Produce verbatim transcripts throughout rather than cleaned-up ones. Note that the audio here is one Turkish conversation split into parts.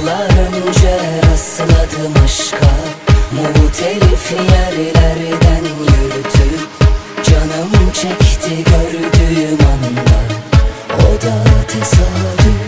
Yıllar önce rastladım aşka, muhtelif yerlerden yürütüp canım çekti gördüğüm anda, o da tesadüf.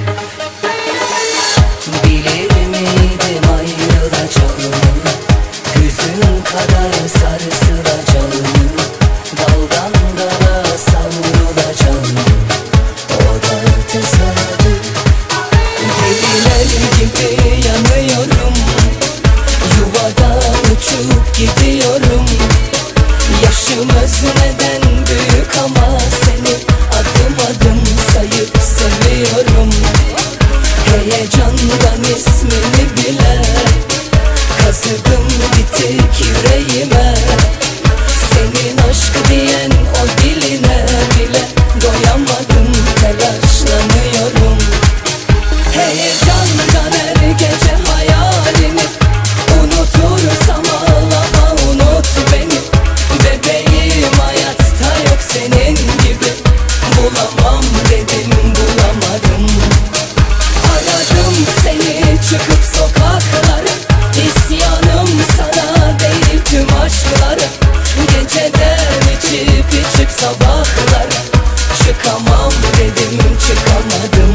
Bilir miydim ayrılacağımı, hüzün kadar sarsılacağımı, daldan dala savrulacağımı, o da tesadüf. Deliler gibi yanıyorum, yuvadan uçup gidiyorum. Yaşımız neden büyük ama seni adım adım sayıp seviyorum. Heyecandan ismini bile kazıdım bitik yüreğime. Senin aşk diyen o diline bile doyamadım, telaşlanıyorum. Heyecandan her gece hayalini unutursam ağlama, unut beni. Bebeğim hayatta yok senin gibi, bulamam dedim bulamadım. Aradım seni çıkıp sokaklara, isyanım sana değil tüm aşklara. Geceden içip içip sabahlara, çıkamam dedim çıkamadım.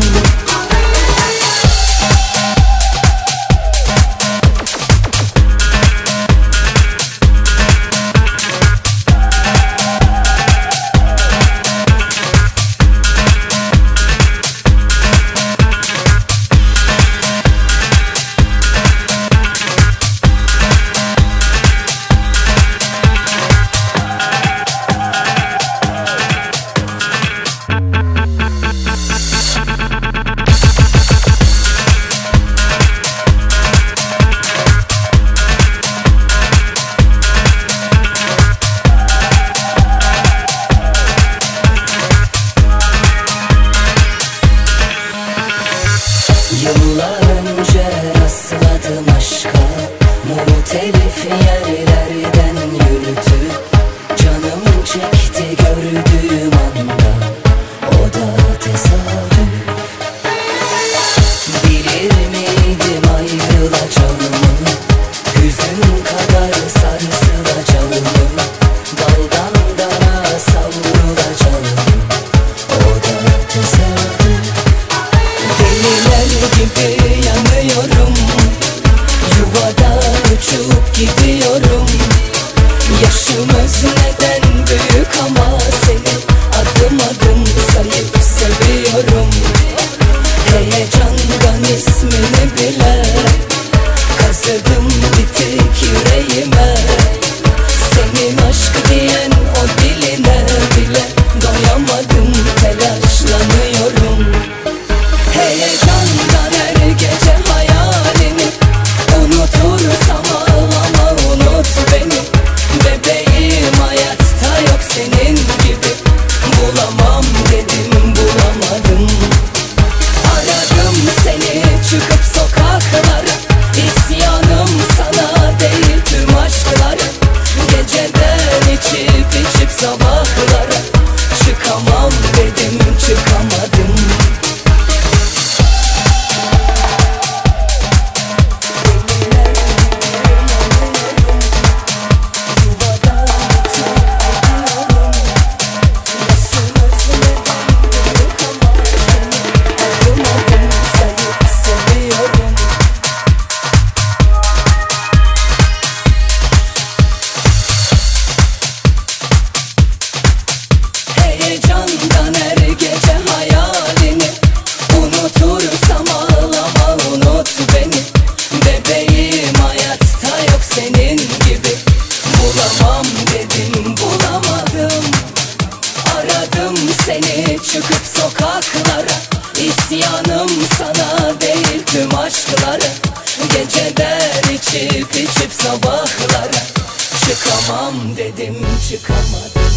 Yıllar önce rastladım aşka, muhtelif yerlerden yürütüp canım çekti gördüğüm anda, o da tesadüf. Bilir miydim ayrılacağımı, hüzün kadar sarsılacağımı, daldan dala savrulacağımı, o da tesadüf. Deliler gibi yanıyorum, yuvadan uçup gidiyorum. Yaşımız neden büyük ama seni adım adım sayıp seviyorum. Heyecandan ismini bile kazıdım bitik yüreğime. Senin aşk diyen o diline bile doyamadım, telaşlanıyorum. Heyecandan her gece hayalini unutursam ağlama, unut beni. Bebeğim hayatta yok senin gibi, bulamam dedim bulamadım. Aradım seni çıkıp sokaklara, isyanım sana değil tüm aşklara. Geceden içip içip sabahlara, çıkamam dedim çıkamadım. Heyecandan her gece hayalini unutursam ağlama, unut beni. Bebeğim hayatta yok senin gibi, bulamam dedim bulamadım. Aradım seni çıkıp sokaklara, isyanım sana değil tüm aşklara. Geceden içip içip sabahlara, çıkamam dedim çıkamadım.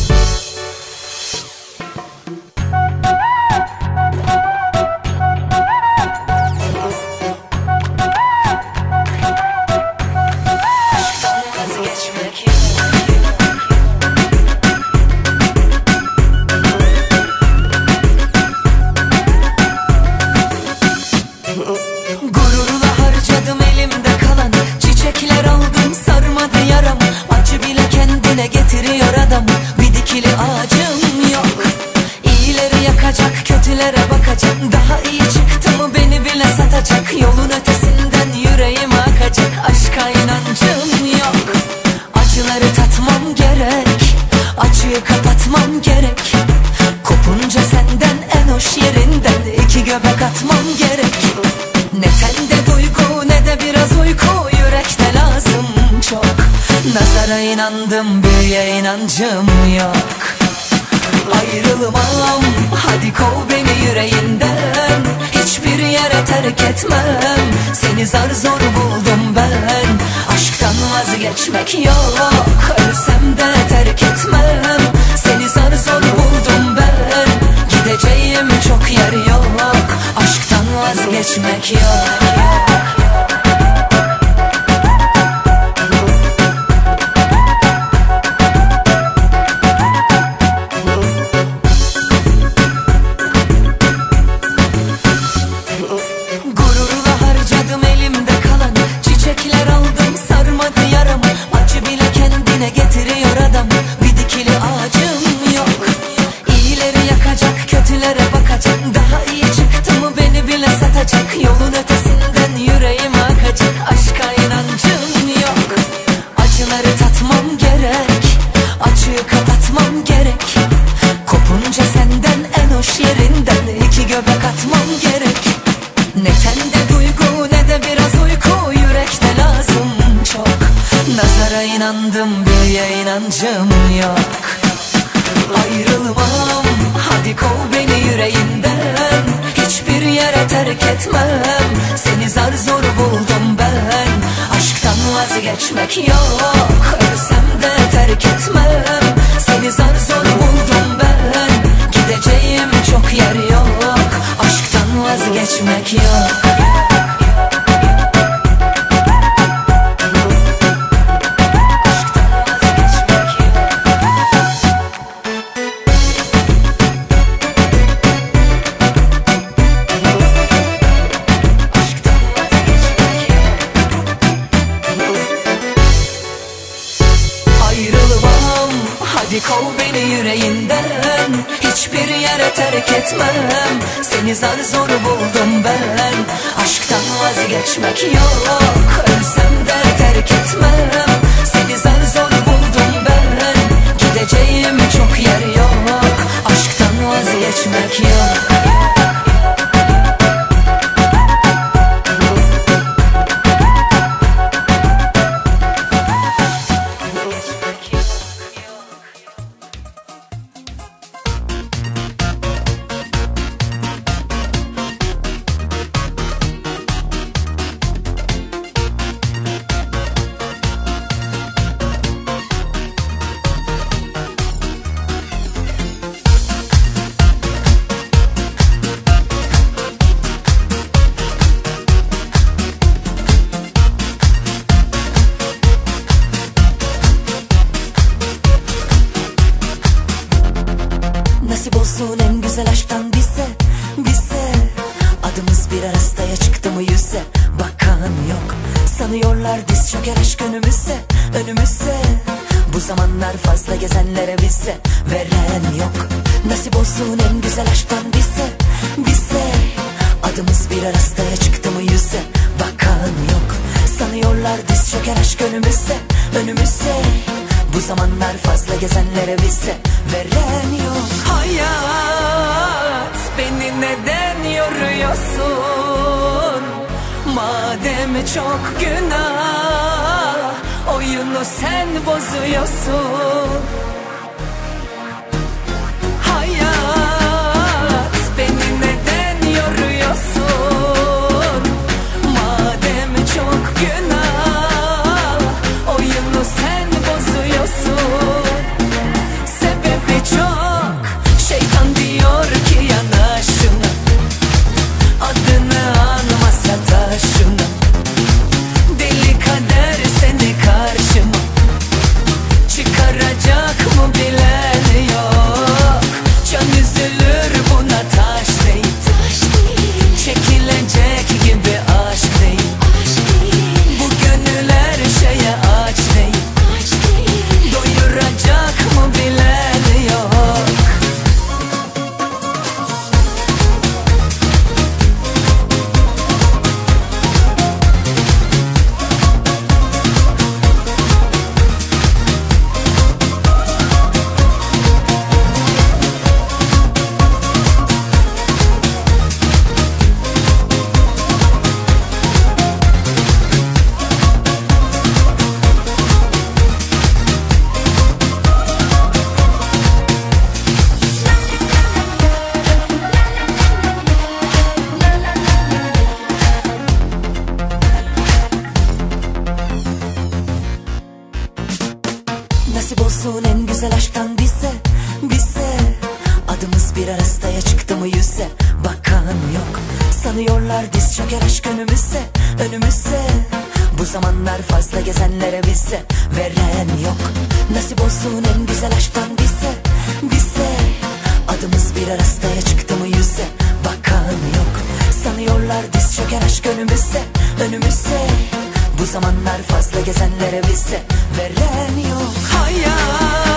Gururla harcadım elimde kalan, çiçekler aldım sarmadı yaram. Acı bile kendine getiriyor adam, bir dikili ağacım yok. İyileri yakacak, kötülere bakacak, daha iyi çıktı mı beni bile satacak. Yolun ötesinden yüreğim akacak, aşka inancım yok. Acıları tatmam gerek, acıyı kapatmam gerek. Kopunca senden en hoş yerinden iki göbek atmam gerek. Ne tende duygu ne de biraz uyku, yürekte lazım çok. Nazara inandım, büyüye inancım yok. Ayrılmam, hadi kov beni yüreğinden. Hiçbir yere terk etmem, seni zar zor buldum ben. Aşktan vazgeçmek yok, ölsem de terk etmem. Seni zar zor buldum ben, gideceğim çok yer yok. Aşktan vazgeçmek yok. Getiriyor adam, bir dikili ağacım yok. İyileri yakacak, kötülere bakacak, daha iyi çıktı mı beni bile satacak. Yolun ötesinden yüreğim akacak, aşka inancım yok. Acıları tatmam gerek, acıyı kapatmam gerek. Kopunca senden en hoş yerinden iki göbek atmam gerek. Ne tende duygu ne de biraz uyku, yürekte lazım çok. Nazara inandım, büyüye inancım yok. Ayrılmam, hadi kov beni yüreğinden. Hiçbir yere terk etmem, seni zar zor buldum ben. Aşktan vazgeçmek yok, ölsem de terk etmem. Seni zar zor buldum ben, gideceğim çok yer yok. Aşktan vazgeçmek yok. Hadi kov beni yüreğinden, hiçbir yere terk etmem. Seni zar zor buldum ben, aşktan vazgeçmek yok. Ölsem de terk etmem, seni zar zor buldum ben. Gideceğim çok yer yok, aşktan vazgeçmek yok. Nasip olsun en güzel aşktan bize, bize. Adımız bir arastaya çıktı mı yüze, bakan yok. Sanıyorlar diz çöker aşk önümüze, önümüze. Bu zamanlar fazla gezenlere bize veren yok. Nasip olsun en güzel aşktan bize, bize. Adımız bir arastaya çıktı mı yüze, bakan yok. Sanıyorlar diz çöker aşk önümüze, önümüze. Bu zamanlar fazla gezenlere bize veren yok. Hayat, beni neden yoruyorsun? Madem çok günah, oyunu sen bozuyorsun. Hayat, beni neden yoruyorsun? Madem çok günah, oyunu sen bozuyorsun. Sebebi çok, şeytan diyor ki yana şuna, adını anmasa taşına. Deli kader seni karşıma çıkaracak güzel aşktan bize, bize. Adımız bir arastaya çıktı mı yüze bakan yok. Sanıyorlar diz çöker aşk önümüze, önümüze. Bu zamanlar fazla gezenlere bize veren yok. Nasip olsun en güzel aşktan bize, bize. Adımız bir arastaya çıktı mı yüze bakan yok. Sanıyorlar diz çöker aşk önümüze, önümüze. Bu zamanlar fazla gezenlere bize veren yok. Hayat